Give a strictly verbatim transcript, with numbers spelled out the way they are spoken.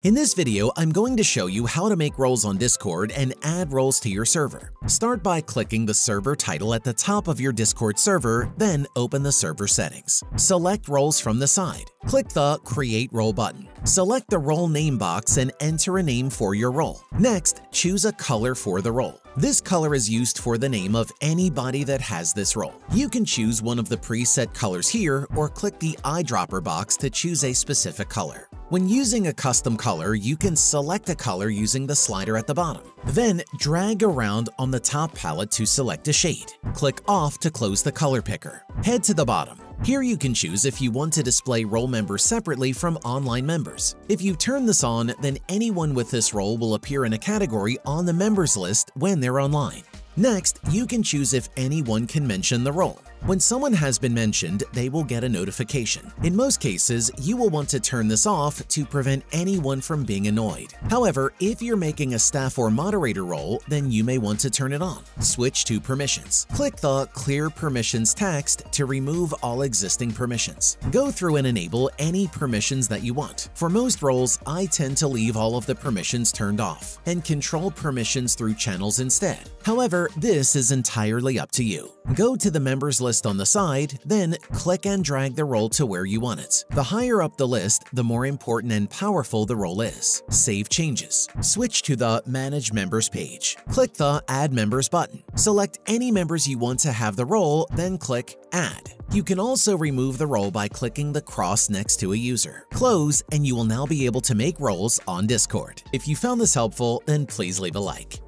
In this video, I'm going to show you how to make roles on Discord and add roles to your server. Start by clicking the server title at the top of your Discord server, then open the server settings. Select roles from the side. Click the Create Role button. Select the role name box and enter a name for your role. Next, choose a color for the role. This color is used for the name of anybody that has this role. You can choose one of the preset colors here or click the eyedropper box to choose a specific color. When using a custom color, you can select a color using the slider at the bottom. Then drag around on the top palette to select a shade. Click Off to close the color picker. Head to the bottom. Here you can choose if you want to display role members separately from online members. If you turn this on, then anyone with this role will appear in a category on the members list when they're online. Next, you can choose if anyone can mention the role. When someone has been mentioned, they will get a notification. In most cases, you will want to turn this off to prevent anyone from being annoyed. However, if you're making a staff or moderator role, then you may want to turn it on. Switch to permissions. Click the Clear Permissions text to remove all existing permissions. Go through and enable any permissions that you want. For most roles, I tend to leave all of the permissions turned off and control permissions through channels instead. However, this is entirely up to you. Go to the members list on the side, then click and drag the role to where you want it. The higher up the list, the more important and powerful the role is. Save changes. Switch to the Manage Members page. Click the Add Members button. Select any members you want to have the role, then click Add. You can also remove the role by clicking the cross next to a user. Close, and you will now be able to make roles on Discord. If you found this helpful, then please leave a like.